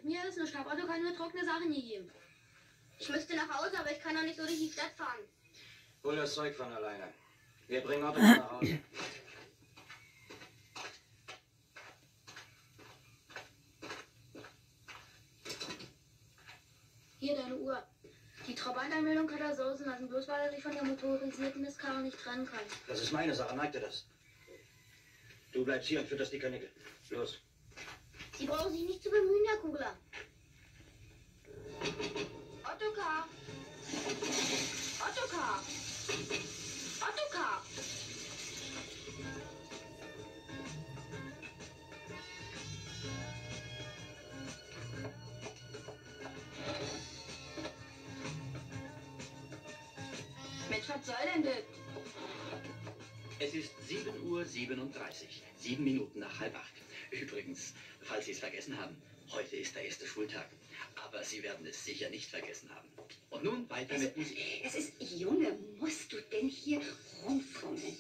mir ist nicht. Otto kann nur trockene Sachen gegeben. Ich müsste nach Hause, aber ich kann doch nicht so durch die Stadt fahren. Hol das Zeug von alleine. Wir bringen Otto nach Hause. Hier deine Uhr. Die Trabantanmeldung hat er sausen lassen, bloß weil er sich von der motorisierten Mistkarre nicht trennen kann. Das ist meine Sache, merkt ihr das? Du bleibst hier und fütterst die Kanickel. Los. Sie brauchen sich nicht zu bemühen, Herr Kugler. Ottokar! Ottokar! Ottokar! Mensch, was soll denn das? Es ist 7:37 Uhr, 7 Minuten nach 7:30. Übrigens, falls Sie es vergessen haben, heute ist der erste Schultag. Aber Sie werden es sicher nicht vergessen haben. Und nun weiter mit Musik. Es ist, Junge, musst du denn hier rumfummeln?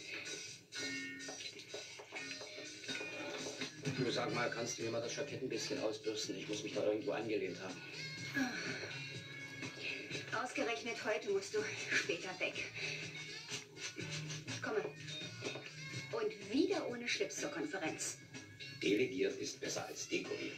Du, sag mal, kannst du mir mal das Jackett ein bisschen ausbürsten? Ich muss mich da irgendwo angelehnt haben. Ausgerechnet heute musst du später weg. Komme. Und wieder ohne Schlips zur Konferenz. Delegiert ist besser als dekoriert.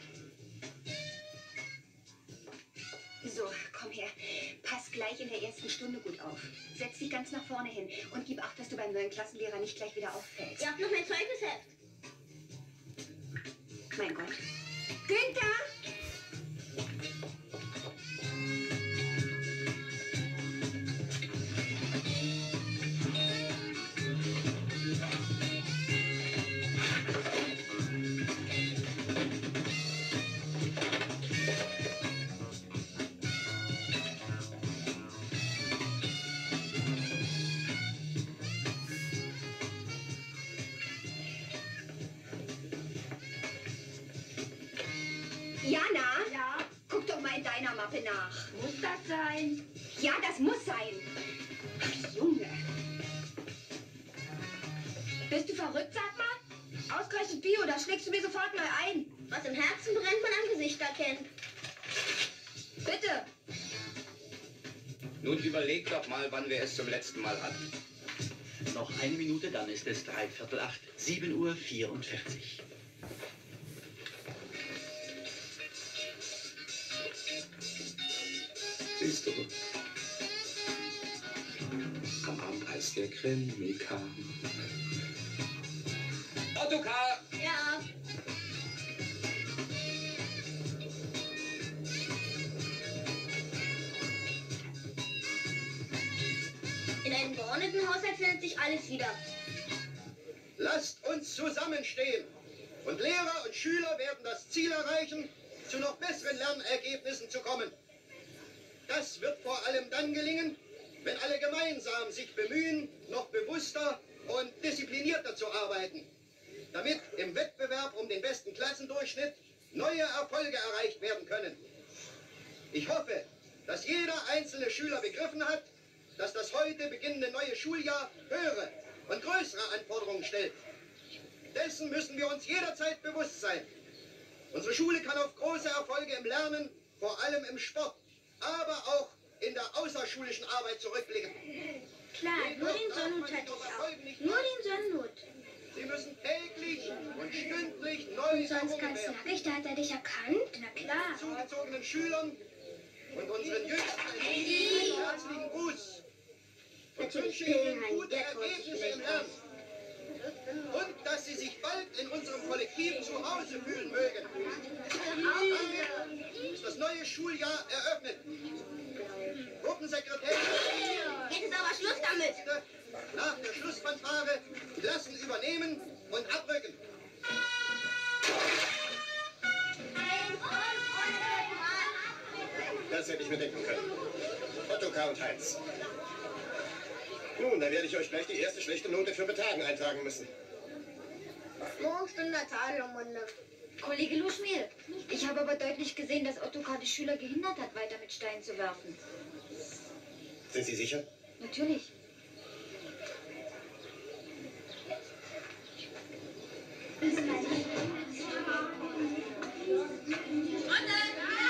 So, komm her. Pass gleich in der ersten Stunde gut auf. Setz dich ganz nach vorne hin und gib Acht, dass du beim neuen Klassenlehrer nicht gleich wieder auffällst. Ihr habt noch mein Zeugnisheft. Mein Gott. Günther! Jana? Ja, Guck doch mal in deiner Mappe nach. muss das sein? Ja, das muss sein. Ach, Junge. Bist du verrückt, sag mal? Ausgerechnet Bio, da schlägst du mir sofort mal ein. Was im Herzen brennt, man am Gesicht erkennt. Bitte. Nun überleg doch mal, wann wir es zum letzten Mal hatten. Noch eine Minute, dann ist es 7:45 Uhr, 7:44 Uhr. Siehst du, am Abend, als der Krimi kam. Ottokar! Ja. In einem geordneten Haushalt findet sich alles wieder. Lasst uns zusammenstehen. Und Lehrer und Schüler werden das Ziel erreichen, zu noch besseren Lernergebnissen zu kommen. Das wird vor allem dann gelingen, wenn alle gemeinsam sich bemühen, noch bewusster und disziplinierter zu arbeiten, damit im Wettbewerb um den besten Klassendurchschnitt neue Erfolge erreicht werden können. Ich hoffe, dass jeder einzelne Schüler begriffen hat, dass das heute beginnende neue Schuljahr höhere und größere Anforderungen stellt. Dessen müssen wir uns jederzeit bewusst sein. Unsere Schule kann auf große Erfolge im Lernen, vor allem im Sport, aber auch in der außerschulischen Arbeit zurückblicken. Klar, nur den Sonnenhut hatte ich auch. Nur den Sonnenhut. Sie müssen täglich und stündlich neu Und sonst ganz nackig, da hat er dich erkannt? Na klar. zugezogenen Schülern und unseren Jüngsten einen herzlichen Gruß. Und Natürlich wünsche Ihnen Pillenheim, gute der traut sich Ergebnisse vielleicht im Lernen. Und dass Sie sich bald in unserem Kollektiv zu Hause fühlen mögen. Damit ist das neue Schuljahr eröffnet. Gruppensekretär, Jetzt ist aber Schluss damit. nach der Schlussfanfare Klassen übernehmen und abrücken. Das hätte ich mir denken können. Ottokar und Heinz. Nun, da werde ich euch gleich die erste schlechte Note für Betagen eintragen müssen. Morgenstunde Tadelmunde. Kollege Luschmiel, ich habe aber deutlich gesehen, dass Ottokar die Schüler gehindert hat, weiter mit Steinen zu werfen. Sind Sie sicher? Natürlich. Anne!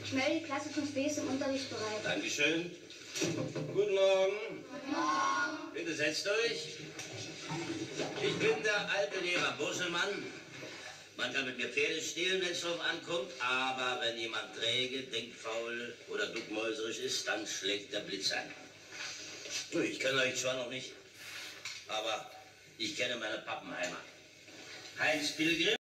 Ich melde die Klasse 5b ist im Unterricht bereit. Dankeschön. Guten Morgen. Guten Morgen. Bitte setzt euch. Ich bin der alte Lehrer Busselmann. Man kann mit mir Pferde stehlen, wenn es drauf ankommt, aber wenn jemand träge, denkfaul oder duckmäuserisch ist, dann schlägt der Blitz ein. Ich kenne euch zwar noch nicht, aber ich kenne meine Pappenheimer. Heinz Pilgrim.